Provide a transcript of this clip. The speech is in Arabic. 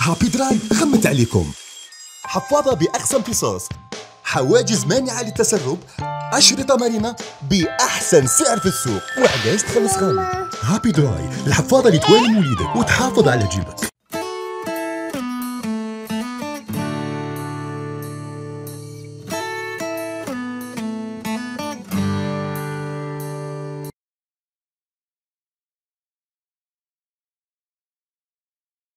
هابي دراي خمت عليكم. حفاضة بأقصى امتصاص، حواجز مانعة للتسرب، أشرطة مرنة بأحسن سعر في السوق، وعلاش تخلص غالي. هابي دراي، الحفاضة اللي توالم وليدك وتحافظ على جيبك.